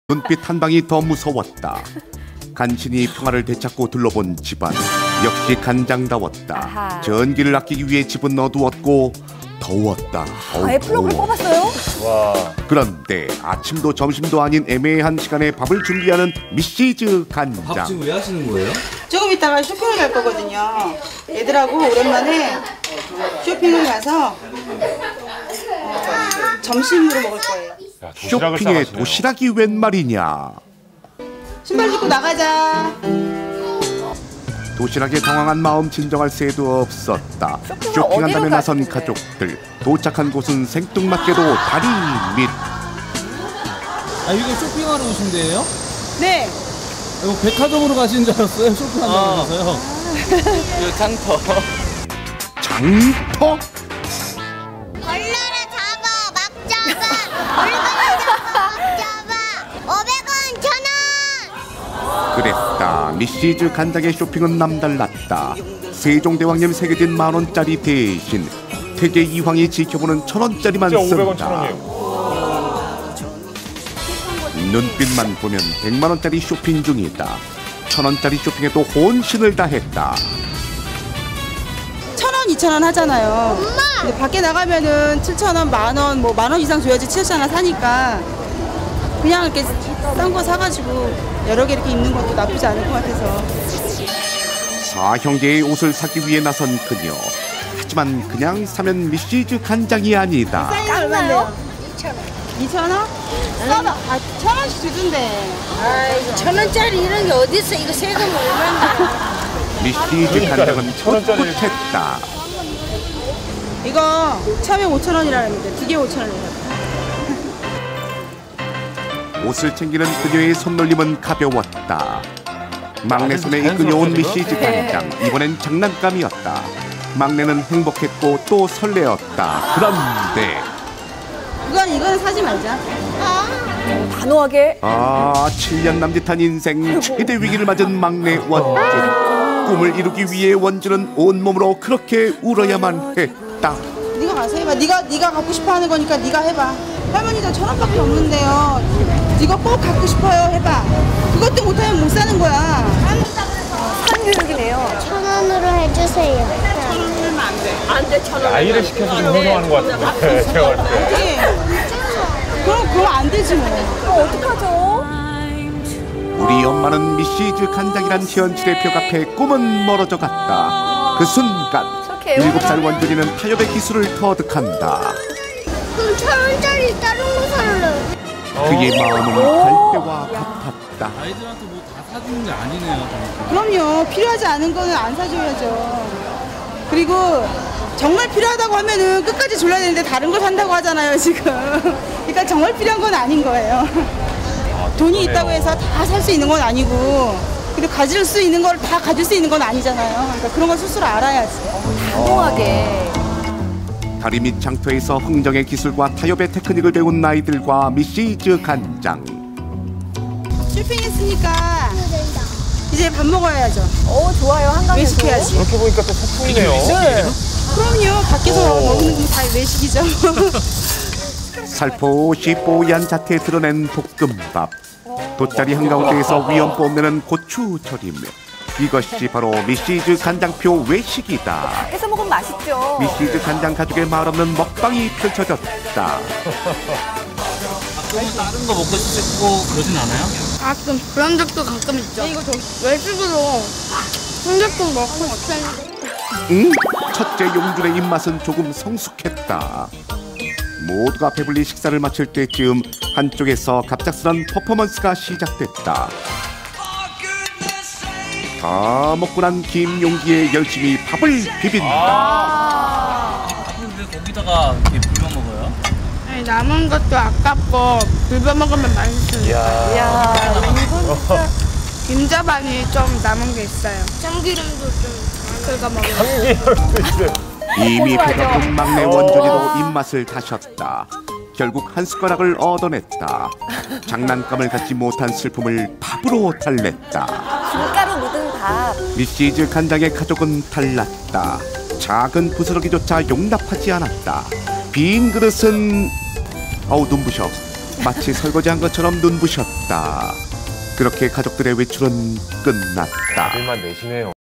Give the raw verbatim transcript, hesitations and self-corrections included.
눈빛 한 방이 더 무서웠다. 간신히 평화를 되찾고 둘러본 집안. 역시 간장다웠다. 아하. 전기를 아끼기 위해 집은 어두웠고 더웠다. 아예 플러그를 뽑았어요? 와. 그런데 아침도 점심도 아닌 애매한 시간에 밥을 준비하는 미시즈 간장. 밥 지금 왜 하시는 거예요? 조금 있다가 쇼핑을 갈 거거든요. 애들하고 오랜만에 쇼핑을 가서 어, 점심으로 먹을 거예요. 야, 도시락을 쇼핑에 싸가시네요. 도시락이 웬 말이냐. 신발 신고 나가자. 도시락에 당황한 마음 진정할 새도 없었다. 쇼핑을 쇼핑한다며 어디로 나선 가시는데? 가족들. 도착한 곳은 생뚱맞게도 다리 밑. 아 이거 쇼핑하러 오신 데예요? 네. 이거 백화점으로 가시는 줄 알았어요. 쇼핑하러 어. 가서요. 이거 장터. 장터? 벌레를 잡아, 막 잡아, 물건을 잡아, 막 잡아. 오백 원, 천 원. 그랬다. 미시즈 간장의 쇼핑은 남달랐다. 세종대왕님 새겨진 만원짜리 대신 태계 이황이 지켜보는 천원짜리만 진짜 오백 원, 천 쓴다. 원이에요. 눈빛만 보면 백만원짜리 쇼핑 중이다. 천원짜리 쇼핑에도 혼신을 다했다. 천 원, 이천 원 하잖아요. 근데 밖에 나가면은 칠천 원, 만 원, 뭐 만 원 이상 줘야지 칠천 원 사니까 그냥 이렇게 싼 거 사가지고 여러 개 이렇게 입는 것도 나쁘지 않을 것 같아서. 사형제의 옷을 사기 위해 나선 그녀. 하지만 그냥 사면 미시즈 간장이 아니다. 사이즈 얼마인데요? 이천 원? 싸다. 아, 천 원씩 주던데. 아이고, 천 원짜리 이런 게 어딨어? 이거 세금 얼마인데? 미시즈 간장은 풋풋했다. 이거 처음에 오천 원이라는데 두 개 오천 원이에요. 옷을 챙기는 그녀의 손놀림은 가벼웠다. 막내 손에 이끌려온 미시즈 간장. 이번엔 장난감이었다. 막내는 행복했고 또 설레었다. 그런데 이건 이거는 사지 말자. 단호하게. 아, 칠 년 남짓한 인생 최대 위기를 맞은 막내 원준. 꿈을 이루기 위해 원준은 온몸으로 그렇게 울어야만 했다. 네가 가서 해봐. 네가 네가 갖고 싶어하는 거니까 네가 해봐. 할머니도 천 원밖에 없는데요. 이거 꼭 갖고 싶어요. 해봐. 그것도 못하면 못 사는 거야. 산교육이네요. 천 원으로 해주세요. 아이를 시켜서 좀 행동하는 것 같은데. 제가 봤을 때. 그게 그럼 그럼 안 되지 뭐. 어, 어떡하죠? 우리 엄마는 미시즈 간장이란 현실의 벽 앞에 꿈은 멀어져 갔다. 그 순간 일곱 살 원준이는 타협의 기술을 터득한다. 그럼 천 원짜리 다른 거 살래. 그의 마음은 갈대와 같았다. 아이들한테 뭐 다 사주는 게 아니네요. 그럼요. 필요하지 않은 거는 안 사줘야죠. 그리고 정말 필요하다고 하면은 끝까지 졸라야 되는데 다른 걸 산다고 하잖아요 지금. 그러니까 정말 필요한 건 아닌 거예요. 돈이 있다고 해서 다 살 수 있는 건 아니고, 그리고 가질 수 있는 걸 다 가질 수 있는 건 아니잖아요. 그러니까 그런 걸 스스로 알아야지. 단호하게. 다리 밑 장터에서 흥정의 기술과 타협의 테크닉을 배운 아이들과 미시즈 간장. 쇼핑했으니까 이제 밥 먹어야죠. 어, 좋아요. 한강에서. 외식해야지. 그렇게 보니까 또 소풍이네요. 그럼요. 밖에서 먹는 거 다 외식이죠. 살포시 뽀얀 자태에 드러낸 볶음밥. 돗자리 한가운데에서 위험 뽐내는 고추절임. 이것이 바로 미시즈 간장표 외식이다. 밖에서 먹으면 맛있죠. 미시즈 간장 가족의 말없는 먹방이 펼쳐졌다. 가끔은 다른 거 먹고 싶고 그러진 않아요? 가끔 그런 적도 가끔 있죠. 이거 저 외식으로 삼겹살 먹고 싶어요. 응? 첫째 용준의 입맛은 조금 성숙했다. 모두가 배불리 식사를 마칠 때쯤 한쪽에서 갑작스런 퍼포먼스가 시작됐다. 다 먹고 난 김용기에 열심히 밥을 비빈다. 아, 왜 거기다가 이렇게 비벼 먹어요? 아니, 남은 것도 아깝고 비벼 먹으면 맛있으니까. 이야. 이야, 이건 진짜. 김자반이 좀 남은 게 있어요. 참기름도 좀 긁어 먹어요. 참기름도 있어요. 이미 먹어야죠. 배가 고픈 막내 원준이도 입맛을 다셨다. 결국 한 숟가락을 얻어냈다. 장난감을 갖지 못한 슬픔을 밥으로 달랬다. 김가루 묻은 밥. 미시즈 간장의 가족은 달랐다. 작은 부스러기조차 용납하지 않았다. 빈 그릇은 어우 눈부셔. 마치 설거지한 것처럼 눈부셨다. 그렇게 가족들의 외출은 끝났다. 일만 내시네요.